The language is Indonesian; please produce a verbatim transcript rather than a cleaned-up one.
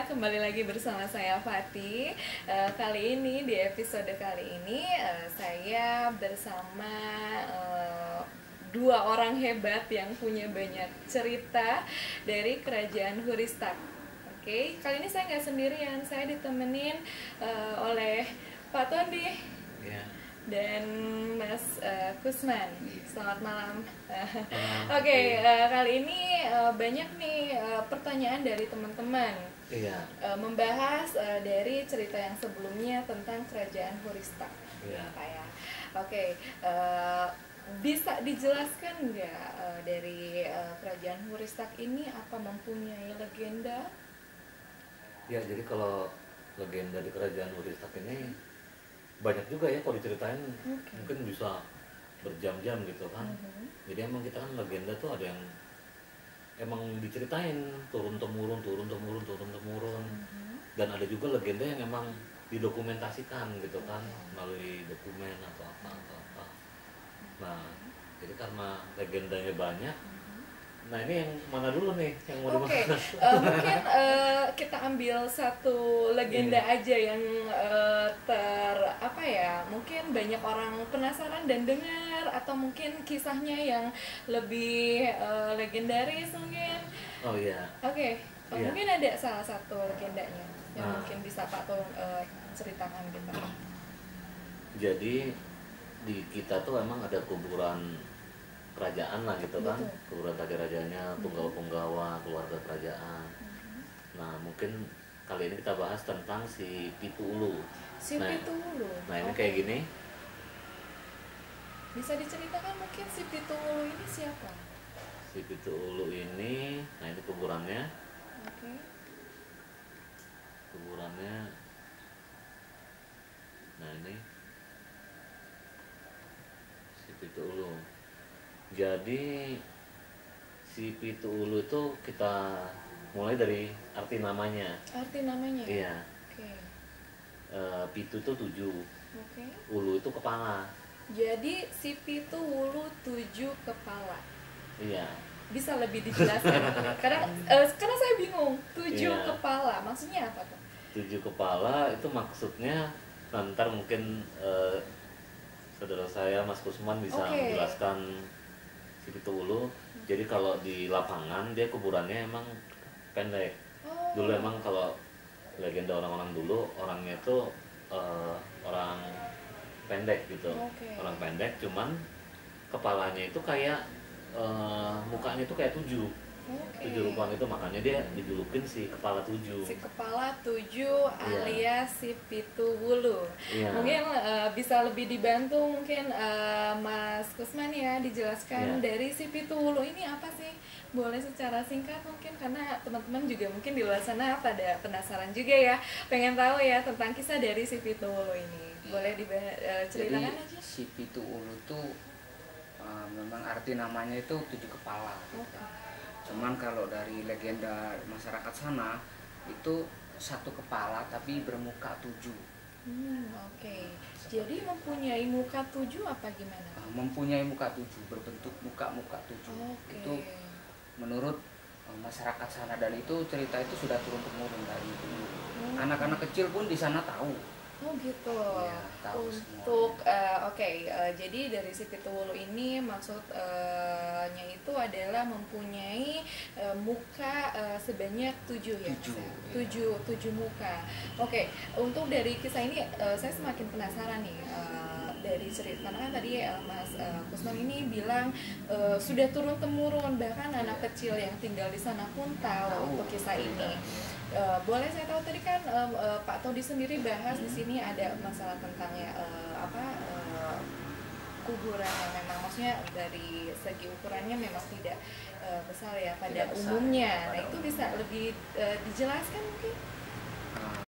kembali lagi bersama saya Fatih. Uh, kali ini di episode kali ini uh, saya bersama uh, dua orang hebat yang punya banyak cerita dari kerajaan Huristak. Oke, okay? Kali ini saya nggak sendirian, saya ditemenin uh, oleh Pak Tondi. Yeah. Dan Mas uh, Kusman. Selamat malam. Oke, okay, uh, kali ini uh, banyak nih uh, pertanyaan dari teman-teman. Iya. Uh, membahas uh, dari cerita yang sebelumnya tentang kerajaan Huristak. Iya. Ya. Oke, okay, uh, bisa dijelaskan nggak uh, dari uh, kerajaan Huristak ini apa mempunyai legenda? Ya, jadi kalau legenda di kerajaan Huristak ini banyak juga ya kalau diceritain, okay. Mungkin bisa berjam-jam gitu kan. Uh-huh. Jadi emang kita kan legenda tuh ada yang emang diceritain turun temurun turun temurun turun temurun. Uh-huh. Dan ada juga legenda yang emang didokumentasikan gitu kan, okay. Melalui dokumen atau apa atau apa. Nah, jadi karena legendanya banyak. Nah, ini yang mana dulu nih yang mau Oke, okay. uh, mungkin uh, kita ambil satu legenda yeah. aja yang uh, ter apa ya, mungkin banyak orang penasaran dan dengar, atau mungkin kisahnya yang lebih uh, legendaris mungkin. Oh iya. Yeah. Oke, okay. uh, yeah. Mungkin ada salah satu legendanya yang nah. mungkin bisa Pak tolong uh, ceritakan gitu. Jadi di kita tuh emang ada kuburan kerajaan lah gitu kan. Betul. Kuburan raja-rajanya, punggawa-punggawa, keluarga kerajaan. Mm-hmm. Nah, mungkin kali ini kita bahas tentang si Pitu Ulu. Si nah, Pitu Ulu. Nah, ini okay. kayak gini. Bisa diceritakan mungkin si Pitu Ulu ini siapa? Si Pitu Ulu ini, nah ini kuburannya. Oke. Okay. Kuburannya. Nah, ini si Pitu Ulu. Jadi si Pitu Ulu itu kita mulai dari arti namanya. Arti namanya? Iya. Oke. Okay. E, Pitu itu tujuh. Oke. Okay. Ulu itu kepala. Jadi si Pitu Ulu tujuh kepala. Iya. Bisa lebih dijelaskan? karena e, karena saya bingung. Tujuh iya. kepala, maksudnya apa tuh? Tujuh kepala itu maksudnya nanti mungkin e, saudara saya Mas Kusman bisa okay. menjelaskan si Pitu Ulu. Jadi kalau di lapangan dia kuburannya emang pendek. Oh. Dulu emang kalau legenda orang-orang dulu orangnya itu uh, orang pendek gitu. Okay. Orang pendek, cuman kepalanya itu kayak uh, mukanya itu kayak tujuh. Okay. Tujuh rupa itu, makanya dia dijulukin si kepala tujuh. Si kepala tujuh alias yeah. si Pitu Ulu. Yeah. Mungkin uh, bisa lebih dibantu mungkin uh, Mas Kusman ya dijelaskan yeah. dari si Pitu Ulu ini apa sih? Boleh secara singkat mungkin, karena teman-teman juga mungkin di luar sana pada penasaran juga ya, pengen tahu ya tentang kisah dari si Pitu Ulu ini. Boleh diceritakan uh, aja? Si Pitu Ulu tuh uh, memang arti namanya itu tujuh kepala. Okay. Cuman kalau dari legenda masyarakat sana itu satu kepala tapi bermuka tujuh. Hmm, Oke. Okay. Jadi mempunyai muka tujuh apa gimana? Uh, mempunyai muka tujuh, berbentuk muka-muka tujuh. Okay. Itu menurut uh, masyarakat sana, dan itu cerita itu sudah turun temurun dari dulu. Hmm. Anak-anak kecil pun di sana tahu. Oh gitu. Ya, Untuk uh, oke, okay, uh, jadi dari si Pitu Ulu ini maksudnya uh, itu adalah mempunyai uh, muka uh, sebanyak tujuh ya. Tujuh, ya. tujuh, tujuh muka. Oke, okay, untuk dari kisah ini uh, saya semakin penasaran nih. Uh, dari cerita, karena kan tadi uh, Mas uh, Kusman ini bilang uh, sudah turun temurun, bahkan anak kecil yang tinggal di sana pun tahu untuk kisah ini. Uh, boleh saya tahu tadi kan uh, uh, Pak Todi sendiri bahas hmm. di sini ada masalah tentang ya uh, apa uh, kuburan yang memang maksudnya dari segi ukurannya memang tidak uh, besar ya pada tidak umumnya. besar, Nah itu bisa lebih uh, dijelaskan mungkin?